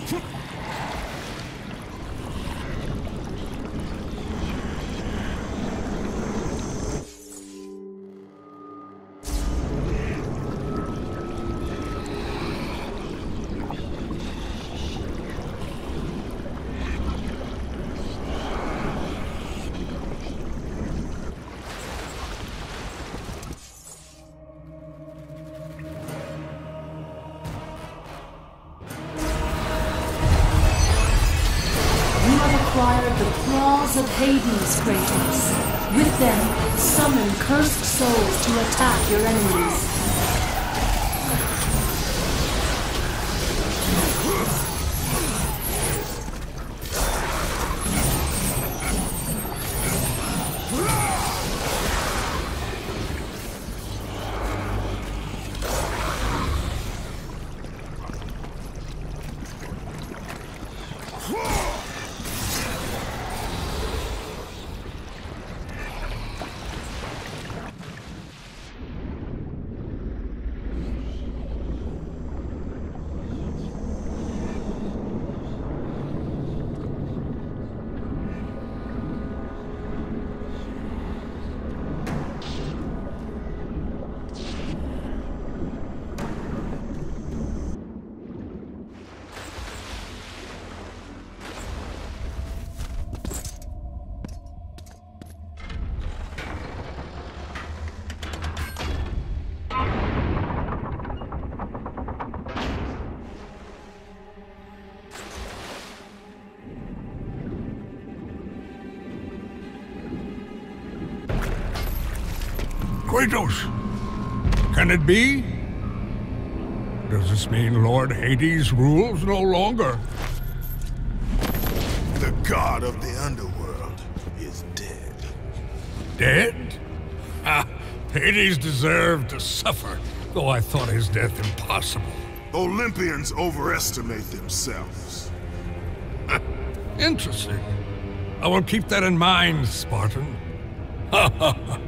The claws of Hades, Kratos. With them, summon cursed souls to attack your enemies. Kratos! Can it be? Does this mean Lord Hades rules no longer? The god of the underworld is dead. Dead? Ah, Hades deserved to suffer, though I thought his death impossible. Olympians overestimate themselves. Interesting. I will keep that in mind, Spartan. Ha ha ha.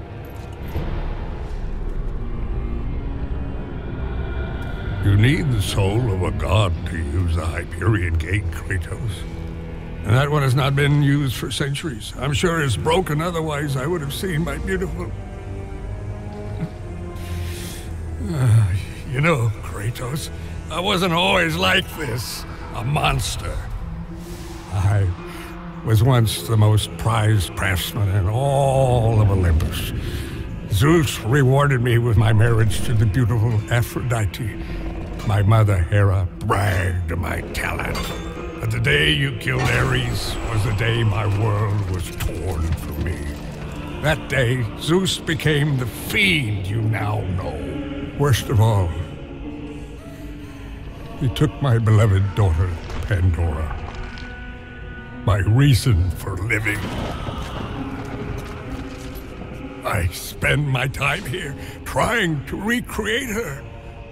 You need the soul of a god to use the Hyperion Gate, Kratos. And that one has not been used for centuries. I'm sure it's broken, otherwise I would have seen my beautiful... You know, Kratos, I wasn't always like this. A monster. I was once the most prized craftsman in all of Olympus. Zeus rewarded me with my marriage to the beautiful Aphrodite. My mother, Hera, bragged of my talent. But the day you killed Ares was the day my world was torn from me. That day, Zeus became the fiend you now know. Worst of all, he took my beloved daughter, Pandora. My reason for living. I spend my time here trying to recreate her.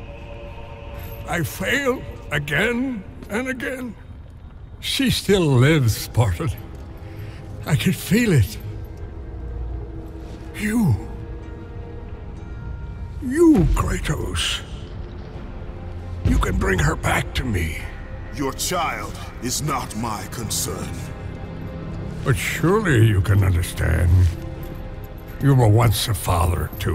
I fail again and again. She still lives, Spartan. I can feel it. You, Kratos. You can bring her back to me. Your child is not my concern. But surely you can understand. You were once a father, too.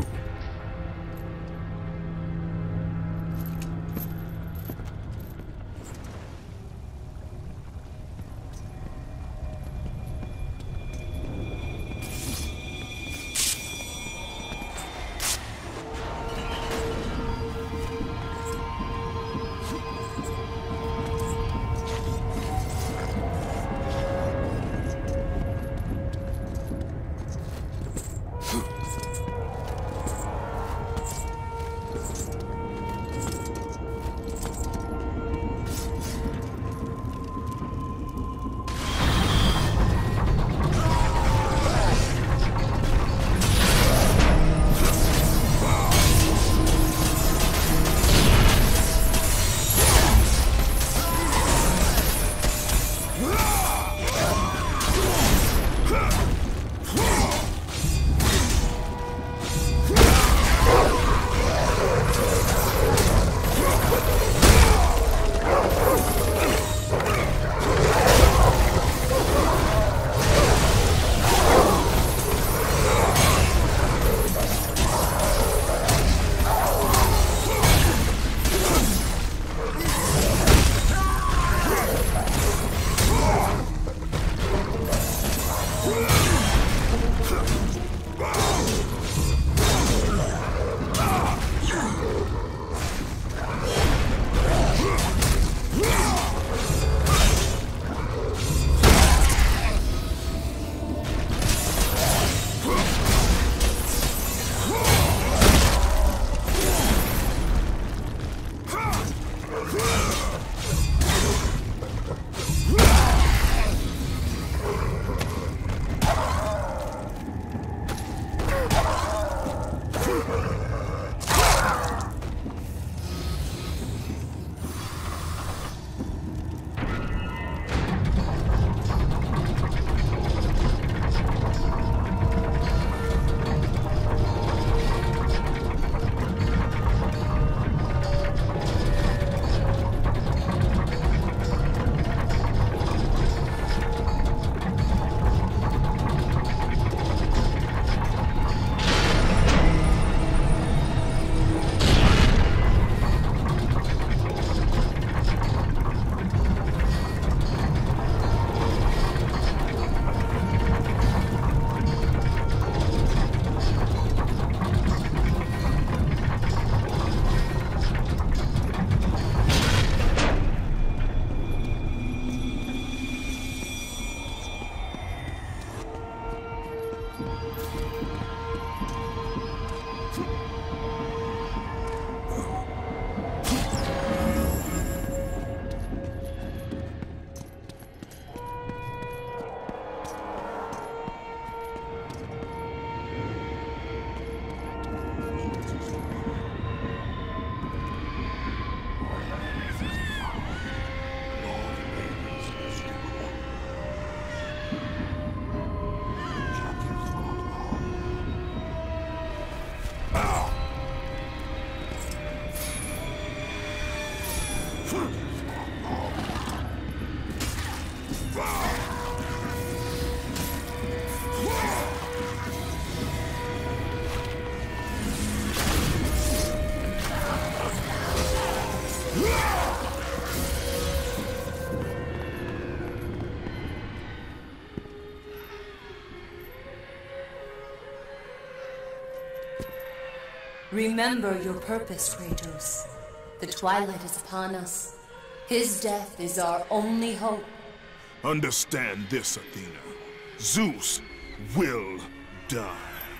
Remember your purpose, Kratos. The twilight is upon us. His death is our only hope. Understand this, Athena. Zeus will die.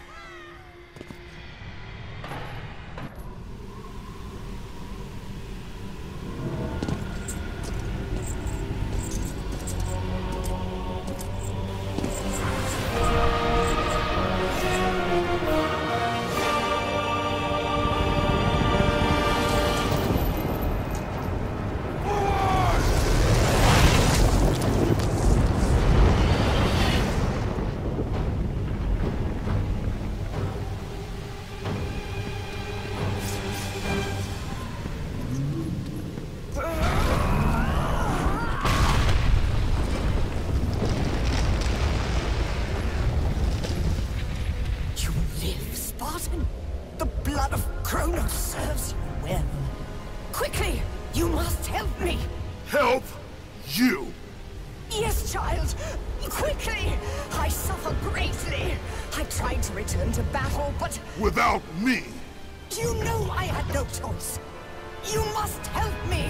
The blood of Kronos serves you well. Quickly, you must help me. Help you? Yes, child. Quickly! I suffer greatly. I tried to return to battle, but... Without me? You know I had no choice. You must help me.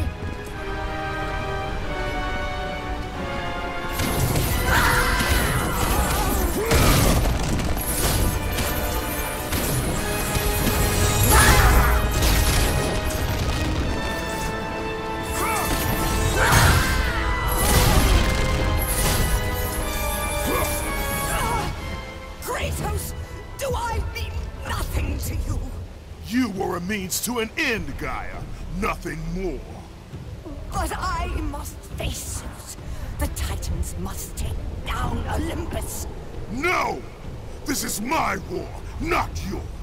You were a means to an end, Gaia. Nothing more. But I must face Zeus. The Titans must take down Olympus. No! This is my war, not yours.